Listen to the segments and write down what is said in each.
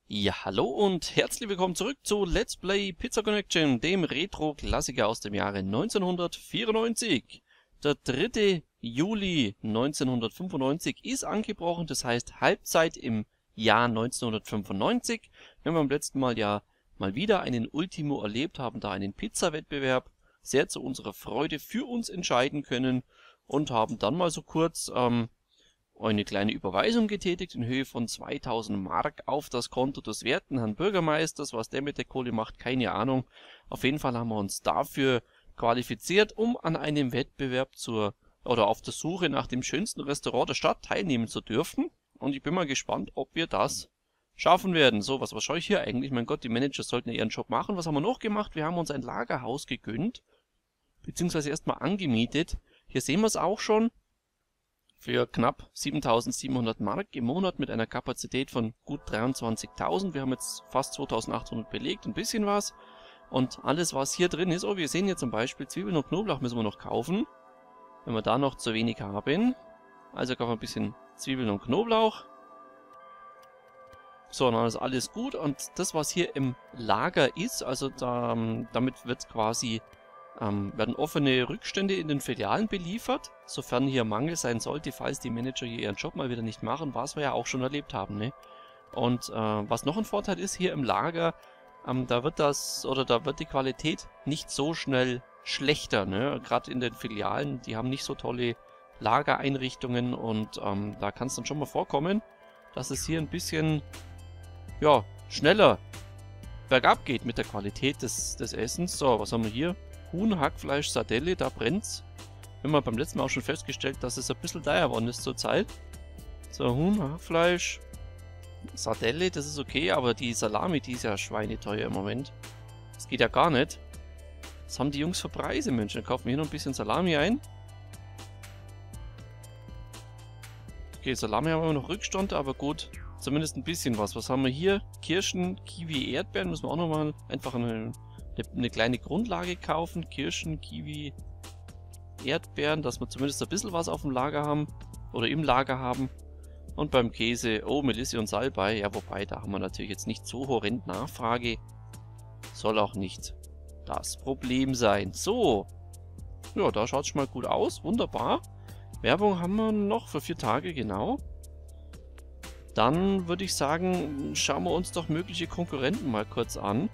Ja, hallo und herzlich willkommen zurück zu Let's Play Pizza Connection, dem Retro-Klassiker aus dem Jahre 1994. Der 3. Juli 1995 ist angebrochen, das heißt Halbzeit im Jahr 1995. Wir haben beim letzten Mal ja mal wieder einen Ultimo erlebt, haben da einen Pizza-Wettbewerb sehr zu unserer Freude für uns entscheiden können und haben dann mal so kurz eine kleine Überweisung getätigt in Höhe von 2000 Mark auf das Konto des werten Herrn Bürgermeisters. Was der mit der Kohle macht, keine Ahnung. Auf jeden Fall haben wir uns dafür qualifiziert, um an einem Wettbewerb auf der Suche nach dem schönsten Restaurant der Stadt teilnehmen zu dürfen. Und ich bin mal gespannt, ob wir das schaffen werden. So, was schaue ich hier eigentlich? Mein Gott, die Manager sollten ja ihren Job machen. Was haben wir noch gemacht? Wir haben uns ein Lagerhaus gegönnt, beziehungsweise erstmal angemietet. Hier sehen wir es auch schon. Für knapp 7.700 Mark im Monat mit einer Kapazität von gut 23.000. Wir haben jetzt fast 2.800 belegt, ein bisschen was. Und alles, was hier drin ist, wir sehen hier zum Beispiel Zwiebeln und Knoblauch müssen wir noch kaufen, wenn wir da noch zu wenig haben. Also kaufen wir ein bisschen Zwiebeln und Knoblauch. So, dann ist alles gut. Und das, was hier im Lager ist, also damit wird quasi werden offene Rückstände in den Filialen beliefert, sofern hier Mangel sein sollte, falls die Manager hier ihren Job mal wieder nicht machen, was wir ja auch schon erlebt haben, ne? Und was noch ein Vorteil ist, hier im Lager, da wird die Qualität nicht so schnell schlechter, ne? Gerade in den Filialen, die haben nicht so tolle Lagereinrichtungen und da kann es dann schon mal vorkommen, dass es hier ein bisschen, ja, schneller bergab geht mit der Qualität des Essens. So, was haben wir hier? Huhn, Hackfleisch, Sardelle, da brennt's. Wir haben beim letzten Mal auch schon festgestellt, dass es ein bisschen teuer geworden ist zurzeit. So, Huhn, Hackfleisch, Sardelle, das ist okay, aber die Salami, die ist ja schweineteuer im Moment. Das geht ja gar nicht. Was haben die Jungs für Preise, Mensch? Dann kaufen wir hier noch ein bisschen Salami ein. Okay, Salami haben wir noch Rückstand, aber gut, zumindest ein bisschen was. Was haben wir hier? Kirschen, Kiwi, Erdbeeren, müssen wir auch nochmal einfach eine kleine Grundlage kaufen. Kirschen, Kiwi, Erdbeeren, dass wir zumindest ein bisschen was auf dem Lager haben oder im Lager haben. Und beim Käse, Melisse und Salbei, ja, wobei, da haben wir natürlich jetzt nicht so horrend Nachfrage. Soll auch nicht das Problem sein. So, ja, da schaut es schon mal gut aus, wunderbar. Werbung haben wir noch für 4 Tage, genau. Dann würde ich sagen, schauen wir uns doch mögliche Konkurrenten mal kurz an.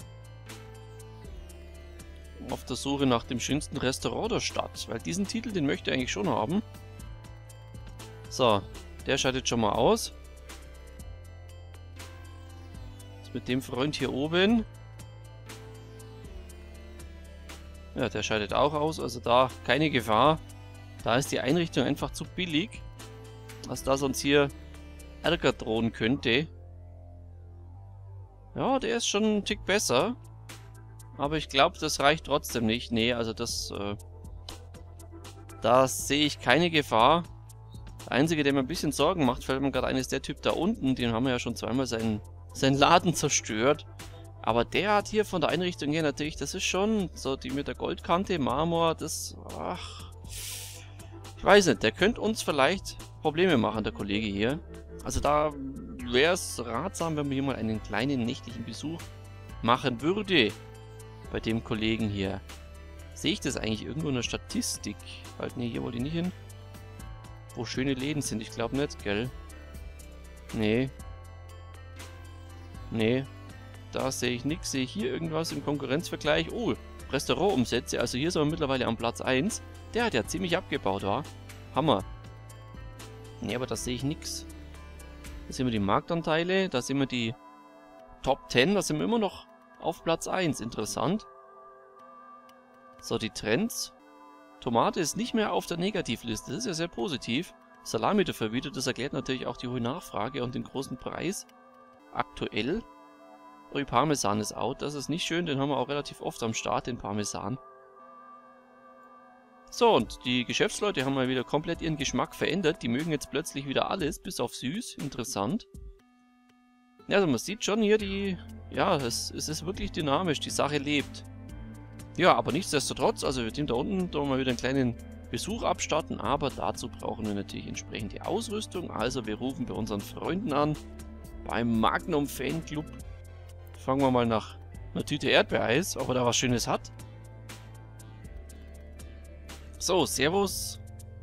Auf der Suche nach dem schönsten Restaurant der Stadt, weil diesen Titel, den möchte ich eigentlich schon haben. So, der scheidet schon mal aus. Das mit dem Freund hier oben. Ja, der scheidet auch aus, also da keine Gefahr. Da ist die Einrichtung einfach zu billig, dass das uns hier Ärger drohen könnte. Ja, der ist schon einen Tick besser. Aber ich glaube, das reicht trotzdem nicht. Nee, also da sehe ich keine Gefahr. Der Einzige, der mir ein bisschen Sorgen macht, fällt mir gerade ein, ist der Typ da unten. Den haben wir ja schon zweimal seinen Laden zerstört. Aber der hat hier von der Einrichtung her natürlich, das ist schon so die mit der Goldkante, Marmor, das, ach, ich weiß nicht, der könnte uns vielleicht Probleme machen, der Kollege hier. Also da wäre es ratsam, wenn man hier mal einen kleinen nächtlichen Besuch machen würde. Bei dem Kollegen hier. Sehe ich das eigentlich irgendwo in der Statistik? Halt, nee, hier wollte ich nicht hin. Wo schöne Läden sind, ich glaube nicht, gell? Nee. Nee. Da sehe ich nichts. Sehe ich hier irgendwas im Konkurrenzvergleich? Oh, Restaurantumsätze. Also hier sind wir mittlerweile am Platz 1. Der hat ja ziemlich abgebaut, wa? Hammer. Nee, aber da sehe ich nichts. Da sehen wir die Marktanteile. Da sehen wir die Top 10. Da sind wir immer noch auf Platz 1, interessant. So, die Trends. Tomate ist nicht mehr auf der Negativliste, das ist ja sehr positiv. Salami dafür wieder, das erklärt natürlich auch die hohe Nachfrage und den großen Preis. Aktuell. Oh, Parmesan ist out, das ist nicht schön, den haben wir auch relativ oft am Start, den Parmesan. So, und die Geschäftsleute haben mal wieder komplett ihren Geschmack verändert. Die mögen jetzt plötzlich wieder alles, bis auf süß, interessant. Ja, also man sieht schon hier ja, es ist wirklich dynamisch, die Sache lebt. Ja, aber nichtsdestotrotz, also mit dem da unten, da mal wieder einen kleinen Besuch abstatten, aber dazu brauchen wir natürlich entsprechende Ausrüstung. Also wir rufen bei unseren Freunden an beim Magnum Fanclub. Fangen wir mal nach einer Tüte Erdbeereis, ob er da was Schönes hat. So, Servus.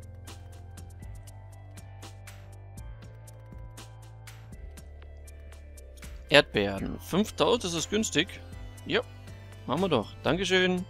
Erdbeeren. 5000, das ist günstig. Ja, machen wir doch. Dankeschön.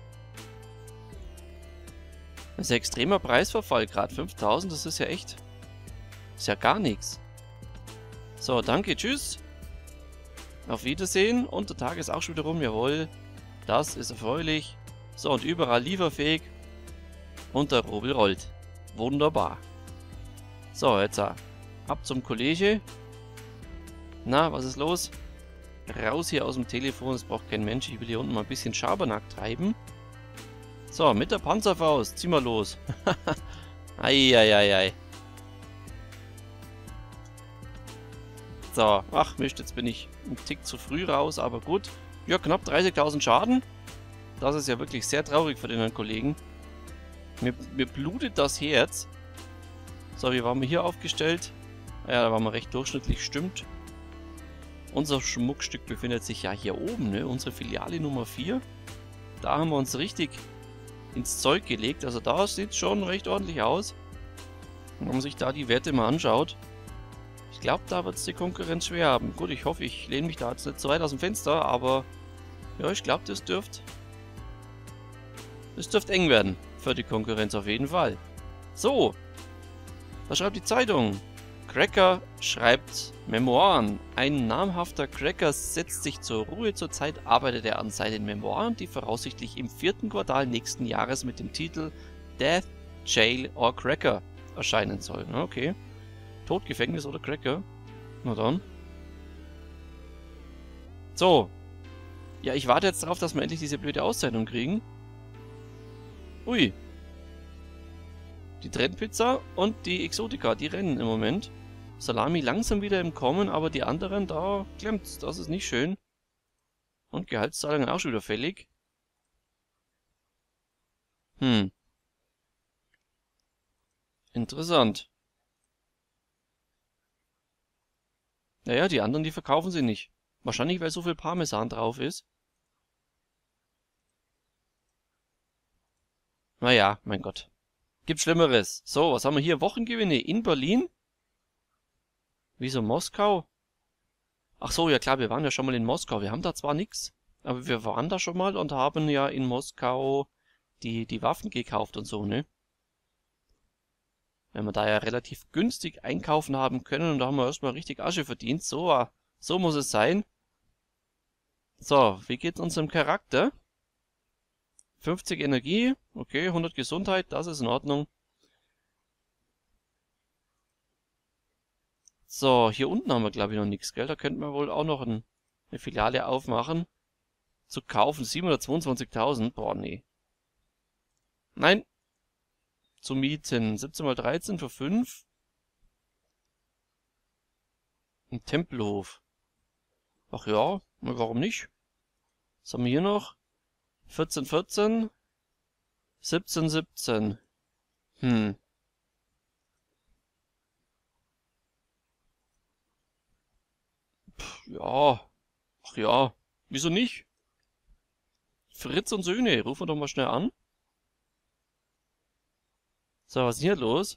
Das ist ja extremer Preisverfall gerade. 5000, das ist ja echt... Ist ja gar nichts. So, danke, tschüss. Auf Wiedersehen. Und der Tag ist auch schon wieder rum, jawohl. Das ist erfreulich. So, und überall lieferfähig. Und der Rubel rollt. Wunderbar. So, jetzt ab zum Kollege. Na, was ist los? Raus hier aus dem Telefon, das braucht kein Mensch. Ich will hier unten mal ein bisschen Schabernack treiben. So, mit der Panzerfaust. Zieh mal los. Eieiei. So, ach Mist, jetzt bin ich einen Tick zu früh raus, aber gut. Ja, knapp 30.000 Schaden. Das ist ja wirklich sehr traurig für den Herrn Kollegen. Mir blutet das Herz. So, wie waren wir hier aufgestellt? Ja, da waren wir recht durchschnittlich, stimmt. Unser Schmuckstück befindet sich ja hier oben, ne? Unsere Filiale Nummer 4. Da haben wir uns richtig ins Zeug gelegt. Also da sieht es schon recht ordentlich aus. Wenn man sich da die Werte mal anschaut. Ich glaube, da wird es die Konkurrenz schwer haben. Gut, ich hoffe, ich lehne mich da jetzt nicht so weit aus dem Fenster, aber ja, ich glaube, das dürfte eng werden für die Konkurrenz auf jeden Fall. So, was schreibt die Zeitung? Cracker schreibt Memoiren. Ein namhafter Cracker setzt sich zur Ruhe. Zurzeit arbeitet er an seinen Memoiren, die voraussichtlich im 4. Quartal nächsten Jahres mit dem Titel Death, Jail or Cracker erscheinen sollen. Okay. Tod, Gefängnis oder Cracker? Na dann. So. Ja, ich warte jetzt darauf, dass wir endlich diese blöde Auszeichnung kriegen. Ui. Die Trendpizza und die Exotica, die rennen im Moment. Salami langsam wieder im Kommen, aber die anderen, da klemmt's. Das ist nicht schön. Und Gehaltszahlungen auch schon wieder fällig. Interessant. Naja, die anderen, die verkaufen sie nicht. Wahrscheinlich, weil so viel Parmesan drauf ist. Naja, mein Gott. Gibt Schlimmeres. So, was haben wir hier? Wochengewinne in Berlin? Wieso Moskau? Ach so, ja klar, wir waren ja schon mal in Moskau. Wir haben da zwar nichts, aber wir waren da schon mal und haben ja in Moskau die Waffen gekauft und so, ne? Wenn wir da ja relativ günstig einkaufen haben können und da haben wir erstmal richtig Asche verdient. So, so muss es sein. So, wie geht's unserem Charakter? 50 Energie, okay, 100 Gesundheit, das ist in Ordnung. So, hier unten haben wir glaube ich noch nichts, gell? Da könnten wir wohl auch noch eine Filiale aufmachen. Zu kaufen, 722.000, boah, nee. Nein. Zu mieten, 17 mal 13 für 5. Ein Tempelhof. Ach ja, warum nicht? Was haben wir hier noch? 14, 14. 17, 17. Ja. Ach ja. Wieso nicht? Fritz und Söhne, rufen wir doch mal schnell an. So, was ist hier los?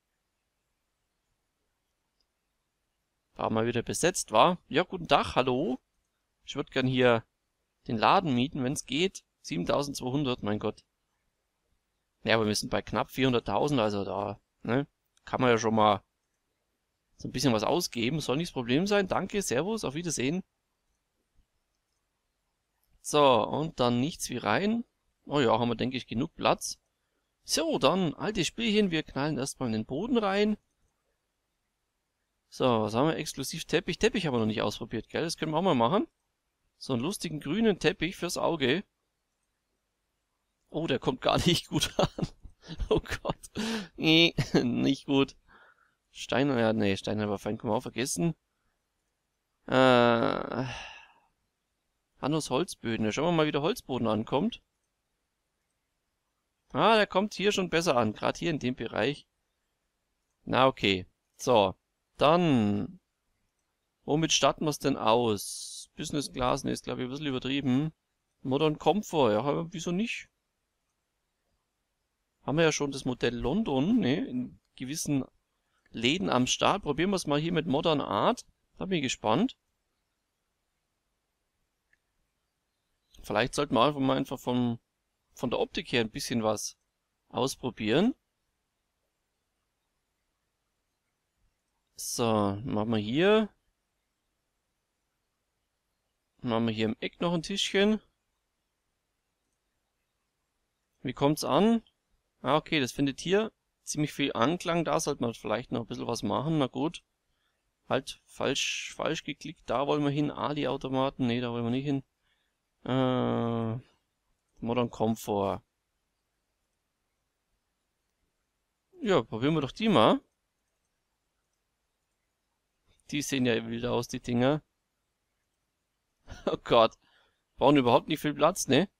War mal wieder besetzt, war? Ja, guten Tag, hallo. Ich würde gern hier den Laden mieten, wenn es geht. 7.200, mein Gott. Ja, aber wir sind bei knapp 400.000, also da, ne? Kann man ja schon mal so ein bisschen was ausgeben. Soll nicht das Problem sein. Danke, Servus, auf Wiedersehen. So, und dann nichts wie rein. Oh ja, haben wir, denke ich, genug Platz. So, dann altes Spielchen. Wir knallen erstmal in den Boden rein. So, was haben wir? Exklusiv Teppich. Teppich haben wir noch nicht ausprobiert, gell? Das können wir auch mal machen. So einen lustigen grünen Teppich fürs Auge. Oh, der kommt gar nicht gut an. Oh Gott. Nee, nicht gut. Stein, ja, nee, Stein aber fein, können wir auch vergessen. Hannos Holzböden. Schauen wir mal, wie der Holzboden ankommt. Ah, der kommt hier schon besser an. Gerade hier in dem Bereich. Na, okay. So. Dann Womit starten wir es denn aus? Business Class, ne, ist glaube ich ein bisschen übertrieben. Modern Comfort, ja, wieso nicht? Haben wir ja schon das Modell London, ne, in gewissen Läden am Start. Probieren wir es mal hier mit Modern Art. Da bin ich gespannt. Vielleicht sollten wir einfach von der Optik her ein bisschen was ausprobieren. So, machen wir hier. Machen wir hier im Eck noch ein Tischchen. Wie kommt's an? Ah, okay, das findet hier ziemlich viel Anklang. Da sollte man vielleicht noch ein bisschen was machen. Na gut. Halt, falsch geklickt. Da wollen wir hin. Ali-Automaten. Ne, da wollen wir nicht hin. Modern Comfort. Ja, probieren wir doch die mal. Die sehen ja wild aus, die Dinger. Oh Gott. Brauchen überhaupt nicht viel Platz, ne?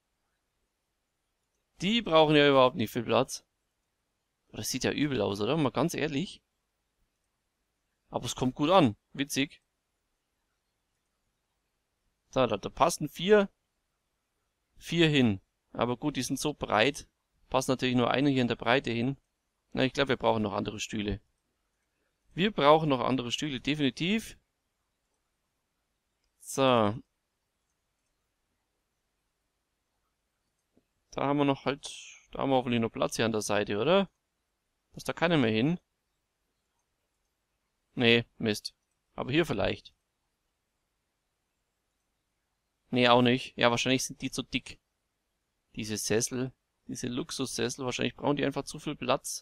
Die brauchen ja überhaupt nicht viel Platz. Das sieht ja übel aus, oder? Mal ganz ehrlich. Aber es kommt gut an. Witzig. So, da passen vier hin. Aber gut, die sind so breit. Passt natürlich nur eine hier in der Breite hin. Na, ich glaube, wir brauchen noch andere Stühle. Wir brauchen noch andere Stühle, definitiv. So. Da haben wir noch halt... Da haben wir hoffentlich noch Platz hier an der Seite, oder? Passt da keiner mehr hin? Nee, Mist. Aber hier vielleicht. Nee, auch nicht. Ja, wahrscheinlich sind die zu dick. Diese Sessel. Diese Luxussessel. Wahrscheinlich brauchen die einfach zu viel Platz.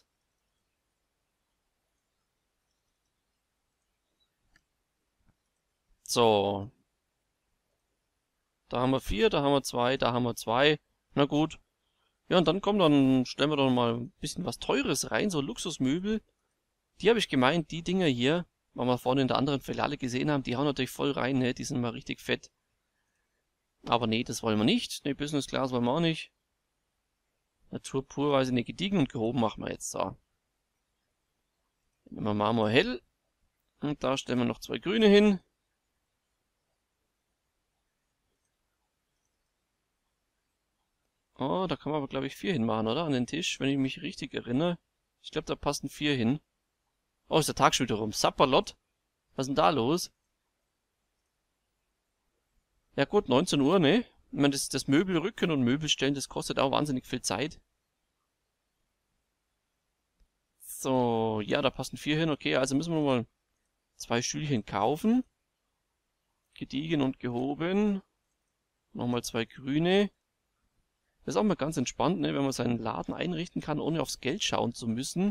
So. Da haben wir 4, da haben wir 2, da haben wir 2. Na gut. Ja, und dann kommt dann, stellen wir doch mal ein bisschen was Teures rein, so Luxusmöbel. Die habe ich gemeint, die Dinger hier, weil wir vorne in der anderen Filiale gesehen haben, die hauen natürlich voll rein, ne? Die sind mal richtig fett. Aber nee, das wollen wir nicht. Ne, Business Class wollen wir auch nicht. Natur pur, weiß ich nicht, gediegen und gehoben machen wir jetzt so. Nehmen wir Marmor hell. Und da stellen wir noch 2 grüne hin. Oh, da kann man aber, glaube ich, 4 hinmachen, oder? An den Tisch, wenn ich mich richtig erinnere. Ich glaube, da passen 4 hin. Oh, ist der Tag schon wieder rum. Sapperlot. Was ist denn da los? Ja gut, 19 Uhr, ne? Ich meine, das Möbelrücken und Möbelstellen, das kostet auch wahnsinnig viel Zeit. So, ja, da passen 4 hin. Okay, also müssen wir mal 2 Stühlchen kaufen. Gediegen und gehoben. Nochmal 2 grüne. Das ist auch mal ganz entspannt, ne, wenn man seinen Laden einrichten kann, ohne aufs Geld schauen zu müssen.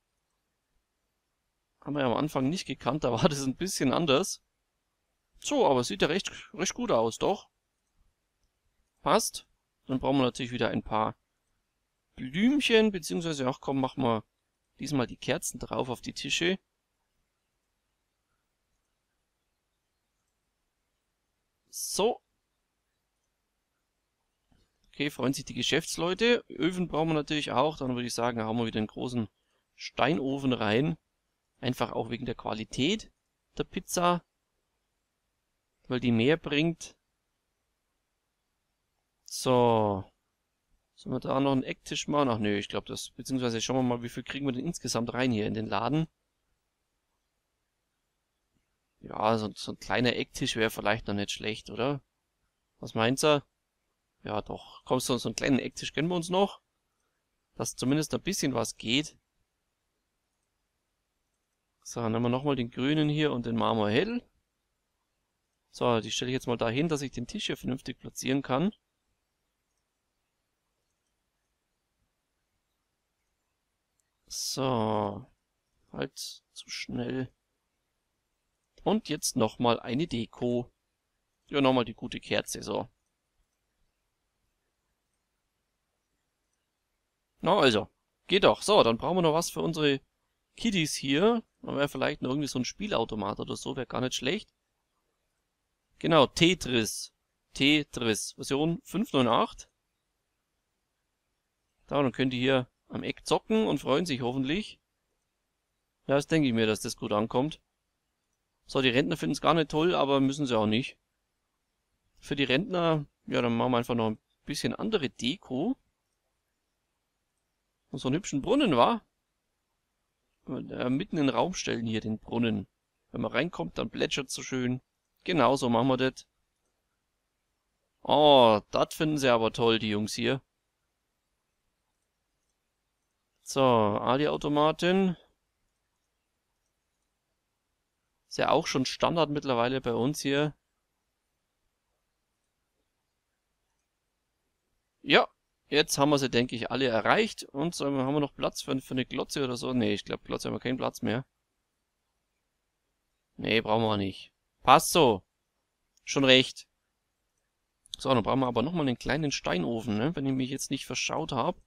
Haben wir ja am Anfang nicht gekannt, da war das ein bisschen anders. So, aber sieht ja recht gut aus, doch. Passt. Dann brauchen wir natürlich wieder ein paar Blümchen, beziehungsweise, ach komm, machen wir diesmal die Kerzen drauf auf die Tische. So. Okay, freuen sich die Geschäftsleute. Öfen brauchen wir natürlich auch. Dann würde ich sagen, da haben wir wieder einen großen Steinofen rein. Einfach auch wegen der Qualität der Pizza. Weil die mehr bringt. So. Sollen wir da noch einen Ecktisch machen? Ach nö, ich glaube das. Beziehungsweise schauen wir mal, wie viel kriegen wir denn insgesamt rein hier in den Laden. Ja, so ein kleiner Ecktisch wäre vielleicht noch nicht schlecht, oder? Was meint ihr? Ja, doch. Komm, so einen kleinen Ecktisch gönnen wir uns noch. Dass zumindest ein bisschen was geht. So, dann nehmen wir nochmal den grünen hier und den Marmor hell. So, die stelle ich jetzt mal dahin, dass ich den Tisch hier vernünftig platzieren kann. So. Halt zu schnell. Und jetzt nochmal eine Deko. Ja, nochmal die gute Kerze, so. Na also, geht doch. So, dann brauchen wir noch was für unsere Kiddies hier. Dann wäre vielleicht noch irgendwie so ein Spielautomat oder so, wäre gar nicht schlecht. Genau, Tetris. Tetris, Version 5.9.8. Da, dann könnt ihr hier am Eck zocken und freuen sich hoffentlich. Ja, das denke ich mir, dass das gut ankommt. So, die Rentner finden es gar nicht toll, aber müssen sie auch nicht. Für die Rentner, ja, dann machen wir einfach noch ein bisschen andere Deko. Und so einen hübschen Brunnen, wa? Mitten in den Raum stellen hier den Brunnen. Wenn man reinkommt, dann plätschert es so schön. Genau so machen wir das. Oh, das finden sie aber toll, die Jungs hier. So, Adi-Automatin. Ist ja auch schon Standard mittlerweile bei uns hier. Ja, jetzt haben wir sie, denke ich, alle erreicht. Und so, haben wir noch Platz für eine Glotze oder so? Nee, ich glaube, Glotze haben wir keinen Platz mehr. Nee, brauchen wir nicht. Passt so. Schon recht. So, dann brauchen wir aber nochmal einen kleinen Steinofen, ne? Wenn ich mich jetzt nicht verschaut habe.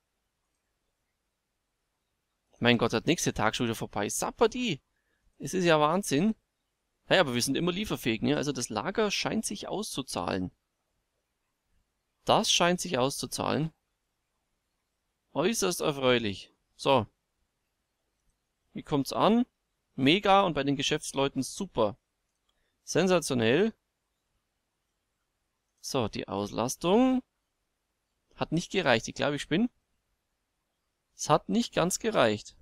Mein Gott, der nächste Tag schon wieder vorbei. Sapperdi! Es ist ja Wahnsinn. Naja, aber wir sind immer lieferfähig, ne? Also das Lager scheint sich auszuzahlen. Das scheint sich auszuzahlen. Äußerst erfreulich. So. Wie kommt's an? Mega und bei den Geschäftsleuten super. Sensationell. So, die Auslastung hat nicht gereicht. Ich glaube, ich bin. Es hat nicht ganz gereicht.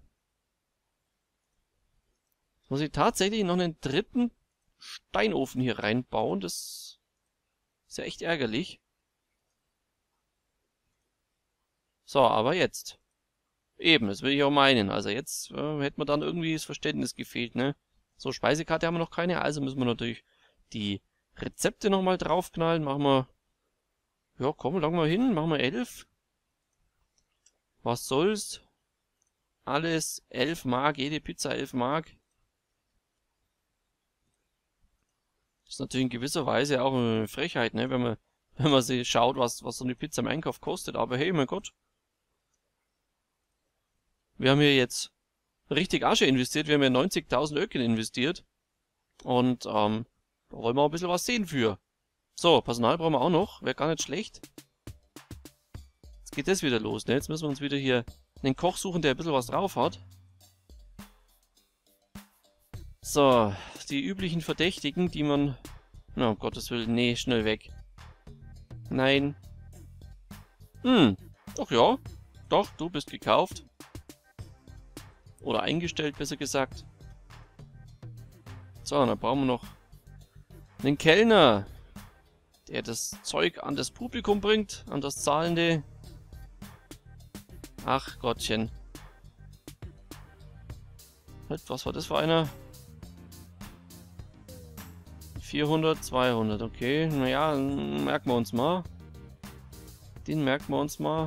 Jetzt muss ich tatsächlich noch einen dritten Steinofen hier reinbauen. Das ist ja echt ärgerlich. So, aber jetzt. Eben, das will ich auch meinen. Also jetzt hätte mir dann irgendwie das Verständnis gefehlt, ne? So, Speisekarte haben wir noch keine, also müssen wir natürlich die Rezepte nochmal draufknallen. Machen wir, ja komm, lang mal hin, machen wir 11. Was soll's? Alles 11 Mark, jede Pizza 11 Mark. Das ist natürlich in gewisser Weise auch eine Frechheit, ne? Wenn man sich schaut, was so eine Pizza im Einkauf kostet. Aber hey, mein Gott. Wir haben hier jetzt richtig Asche investiert. Wir haben ja 90.000 Öcken investiert. Und da wollen wir auch ein bisschen was sehen für. So, Personal brauchen wir auch noch. Wäre gar nicht schlecht. Jetzt geht das wieder los, ne? Jetzt müssen wir uns wieder hier einen Koch suchen, der ein bisschen was drauf hat. So, die üblichen Verdächtigen, die man... Na, um Gottes Willen, nee, schnell weg. Nein. Ach ja. Doch, du bist gekauft. Oder eingestellt, besser gesagt. So, dann brauchen wir noch einen Kellner, der das Zeug an das Publikum bringt, an das Zahlende. Ach Gottchen. Was war das für einer? 400, 200, okay. Naja, merken wir uns mal. Den merken wir uns mal.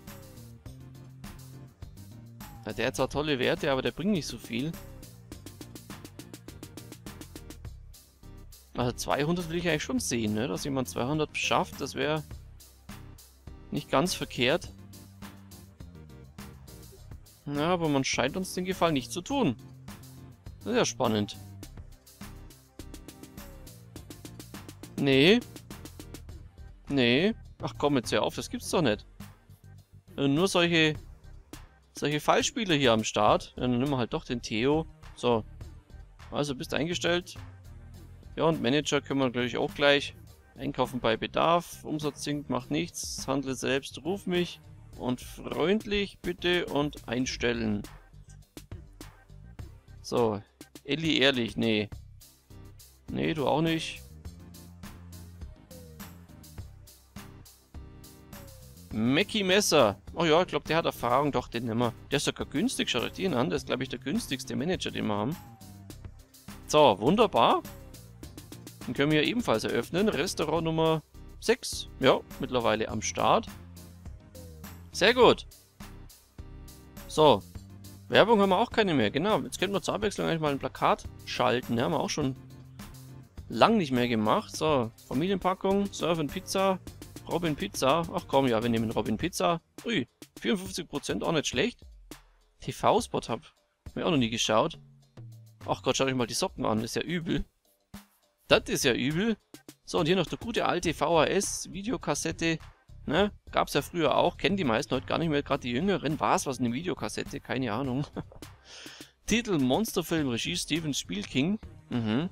Ja, der hat zwar tolle Werte, aber der bringt nicht so viel. Also 200 will ich eigentlich schon sehen, ne? Dass jemand 200 schafft, das wäre nicht ganz verkehrt. Ja, aber man scheint uns den Gefallen nicht zu tun. Das ist ja spannend. Nee. Nee. Ach komm, jetzt hör auf, das gibt's doch nicht. Nur solche Fallspieler hier am Start. Ja, dann nehmen wir halt doch den Theo. So. Also bist eingestellt. Ja, und Manager können wir natürlich auch gleich. Einkaufen bei Bedarf. Umsatz sinkt, macht nichts. Handle selbst, ruf mich. Und freundlich bitte und einstellen. So. Elli ehrlich, nee. Nee, du auch nicht. Mackie Messer. Oh ja, ich glaube, der hat Erfahrung. Doch, den nehmen wir. Der ist sogar günstig. Schaut euch den an. Der ist, glaube ich, der günstigste Manager, den wir haben. So, wunderbar. Den können wir ebenfalls eröffnen. Restaurant Nummer 6. Ja, mittlerweile am Start. Sehr gut. So. Werbung haben wir auch keine mehr. Genau. Jetzt könnten wir zur Abwechslung eigentlich mal ein Plakat schalten. Ja, haben wir auch schon lang nicht mehr gemacht. So. Familienpackung. Surf & Pizza. Robin Pizza. Ach komm, ja, wir nehmen Robin Pizza. Ui, 54% auch nicht schlecht. TV-Spot hab mir auch noch nie geschaut. Ach Gott, schaut euch mal die Socken an. Das ist ja übel. Das ist ja übel. So, und hier noch der gute alte VHS-Videokassette. Ne? Gab's ja früher auch. Kennen die meisten heute gar nicht mehr. Gerade die Jüngeren. War es was, eine Videokassette? Keine Ahnung. Titel Monsterfilm, Regie Steven Spielking. Mhm.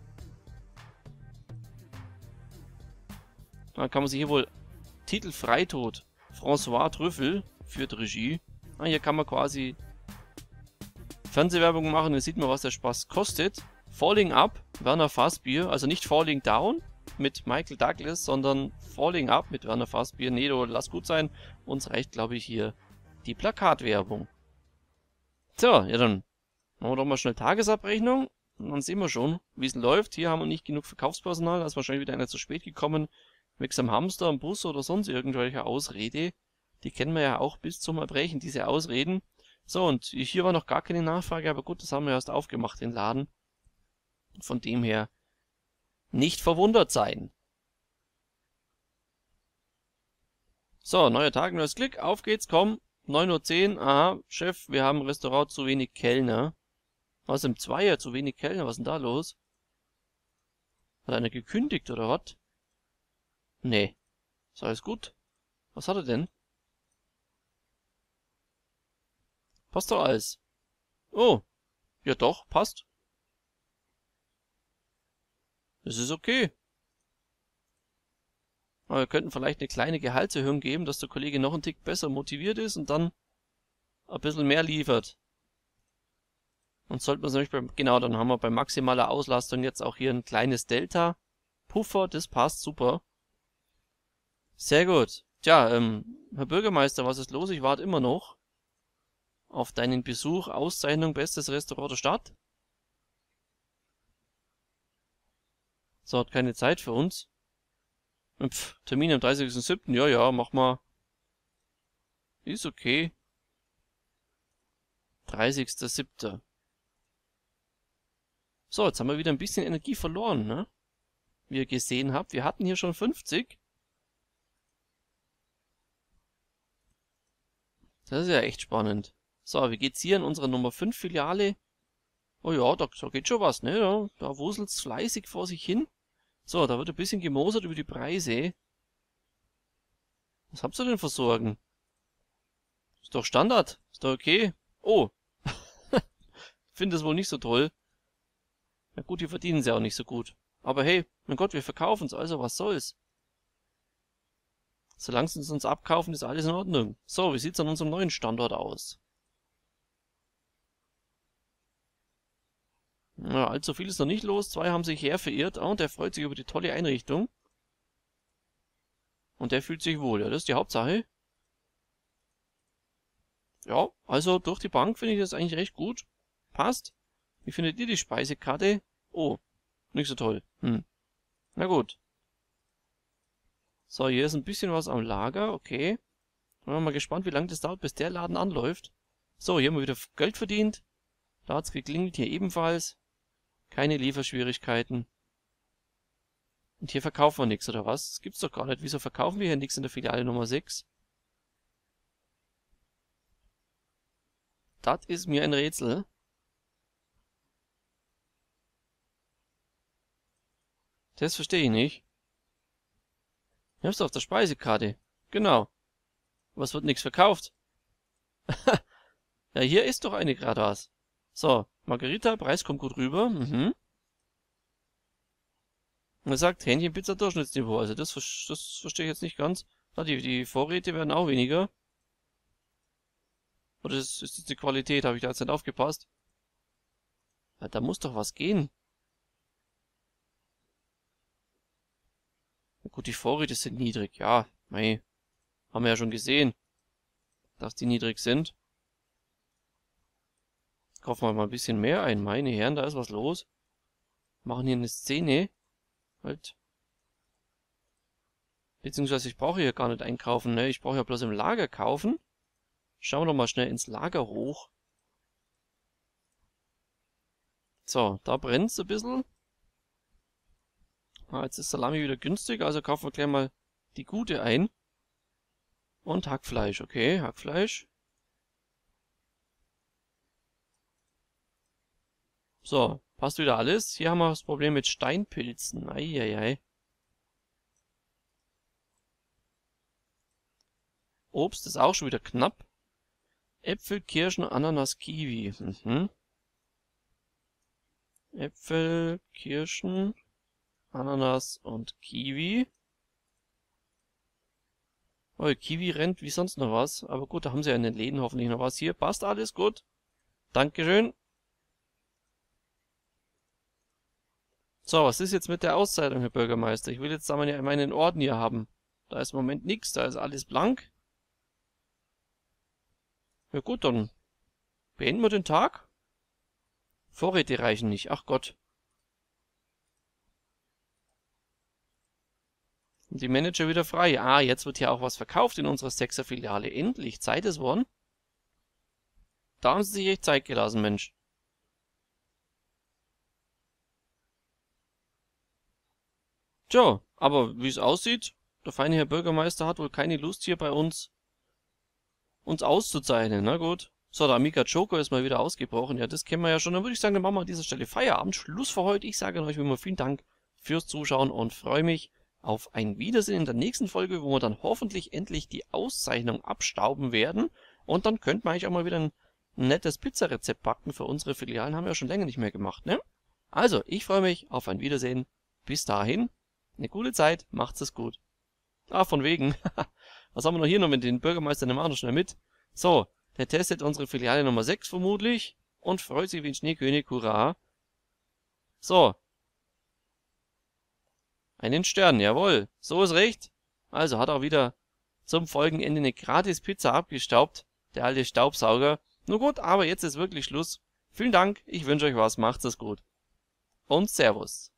Dann kann man sich hier wohl Titel Freitod. François Trüffel führt Regie. Ah, hier kann man quasi Fernsehwerbung machen, dann sieht man, was der Spaß kostet. Falling Up, Werner Fassbier, also nicht Falling Down mit Michael Douglas, sondern Falling Up mit Werner Fassbier. Nee, du, lass gut sein. Uns reicht, glaube ich, hier die Plakatwerbung. So, ja dann machen wir doch mal schnell Tagesabrechnung. Und dann sehen wir schon, wie es läuft. Hier haben wir nicht genug Verkaufspersonal, da ist wahrscheinlich wieder einer zu spät gekommen. Wegen am Hamster, am Bus oder sonst irgendwelche Ausrede. Die kennen wir ja auch bis zum Erbrechen, diese Ausreden. So, und hier war noch gar keine Nachfrage, aber gut, das haben wir erst aufgemacht, den Laden. Von dem her nicht verwundert sein. So, neuer Tag, neues Glück, auf geht's, komm. 9:10 Uhr, aha, Chef, wir haben im Restaurant zu wenig Kellner. Was, im Zweier zu wenig Kellner, was ist denn da los? Hat einer gekündigt, oder was? Nee, ist alles gut. Was hat er denn? Passt doch alles. Oh, ja doch, passt. Das ist okay. Aber wir könnten vielleicht eine kleine Gehaltserhöhung geben, dass der Kollege noch einen Tick besser motiviert ist und dann ein bisschen mehr liefert. Und sollten wir es nämlich genau, dann haben wir bei maximaler Auslastung jetzt auch hier ein kleines Delta. Puffer, das passt super. Sehr gut. Tja, Herr Bürgermeister, was ist los? Ich warte immer noch auf deinen Besuch. Auszeichnung, bestes Restaurant der Stadt. So, hat keine Zeit für uns. Termin am 30.07. Ja, ja, mach mal. Ist okay. 30.07. So, jetzt haben wir wieder ein bisschen Energie verloren, ne? Wie ihr gesehen habt. Wir hatten hier schon 50. Das ist ja echt spannend. So, wie geht's hier in unserer Nummer 5 Filiale? Oh ja, da geht schon was, ne? Da wuselt's fleißig vor sich hin. So, da wird ein bisschen gemosert über die Preise. Was habt ihr denn für Sorgen? Ist doch Standard. Ist doch okay. Oh. Finde das wohl nicht so toll. Na gut, die verdienen sie auch nicht so gut. Aber hey, mein Gott, wir verkaufen's, also was soll's? Solange sie es uns abkaufen, ist alles in Ordnung. So, wie sieht's an unserem neuen Standort aus? Ja, allzu viel ist noch nicht los. 2 haben sich her verirrt. Oh, und der freut sich über die tolle Einrichtung. Und der fühlt sich wohl. Ja, das ist die Hauptsache. Ja, also durch die Bank finde ich das eigentlich recht gut. Passt. Wie findet ihr die Speisekarte? Oh, nicht so toll. Na gut. So, hier ist ein bisschen was am Lager. Okay. Bin mal gespannt, wie lange das dauert, bis der Laden anläuft. So, hier haben wir wieder Geld verdient. Da hat's geklingelt, hier ebenfalls. Keine Lieferschwierigkeiten. Und hier verkaufen wir nichts, oder was? Das gibt's doch gar nicht. Wieso verkaufen wir hier nichts in der Filiale Nummer 6? Das ist mir ein Rätsel. Das verstehe ich nicht. Ich hab's doch auf der Speisekarte. Genau. Was wird nichts verkauft? Ja, hier ist doch eine gerade was. So, Margarita, Preis kommt gut rüber. Und er sagt Hähnchenpizza Durchschnittsniveau. Also das verstehe ich jetzt nicht ganz. Na, die Vorräte werden auch weniger. Oder ist das die Qualität? Habe ich da jetzt nicht aufgepasst? Ja, da muss doch was gehen. Na gut, die Vorräte sind niedrig. Ja, mei. Haben wir ja schon gesehen, dass die niedrig sind. Kaufen wir mal ein bisschen mehr ein. Meine Herren, da ist was los. Machen hier eine Szene. Halt. Beziehungsweise ich brauche hier gar nicht einkaufen, ne? Ich brauche ja bloß im Lager kaufen. Schauen wir doch mal schnell ins Lager hoch. So, da brennt's ein bisschen. Ah, jetzt ist Salami wieder günstig, also kaufen wir gleich mal die gute ein. Und Hackfleisch, okay, Hackfleisch. So, passt wieder alles. Hier haben wir das Problem mit Steinpilzen. Eieiei. Obst ist auch schon wieder knapp. Äpfel, Kirschen, Ananas, Kiwi. Äpfel, Kirschen, Ananas und Kiwi. Oh, Kiwi rennt wie sonst noch was. Aber gut, da haben sie ja in den Läden hoffentlich noch was. Hier, passt alles gut. Dankeschön. So, was ist jetzt mit der Auszeichnung, Herr Bürgermeister? Ich will jetzt da meinen Orden hier haben. Da ist im Moment nichts, da ist alles blank. Ja gut, dann beenden wir den Tag. Vorräte reichen nicht, ach Gott. Und die Manager wieder frei. Ah, jetzt wird hier auch was verkauft in unserer 6er Filiale. Endlich, Zeit ist worden. Da haben sie sich echt Zeit gelassen, Mensch. Tja, aber wie es aussieht, der feine Herr Bürgermeister hat wohl keine Lust hier bei uns auszuzeichnen. Na gut. So, der Amiga Joker ist mal wieder ausgebrochen. Ja, das kennen wir ja schon. Dann würde ich sagen, dann machen wir an dieser Stelle Feierabend. Schluss für heute. Ich sage euch wie immer vielen Dank fürs Zuschauen und freue mich auf ein Wiedersehen in der nächsten Folge, wo wir dann hoffentlich endlich die Auszeichnung abstauben werden. Und dann könnten wir eigentlich auch mal wieder ein nettes Pizzarezept backen für unsere Filialen. Haben wir ja schon länger nicht mehr gemacht, ne? Also, ich freue mich auf ein Wiedersehen. Bis dahin, eine gute Zeit, macht's es gut. Ah, von wegen. Was haben wir noch hier noch mit den Bürgermeistern? Nehmen wir auch noch schnell mit. So, der testet unsere Filiale Nummer 6 vermutlich und freut sich wie ein Schneekönig, hurra. So. Einen Stern, jawohl. So ist recht. Also hat auch wieder zum Folgenende eine gratis Pizza abgestaubt. Der alte Staubsauger. Nur gut, aber jetzt ist wirklich Schluss. Vielen Dank, ich wünsche euch was, macht's es gut. Und Servus.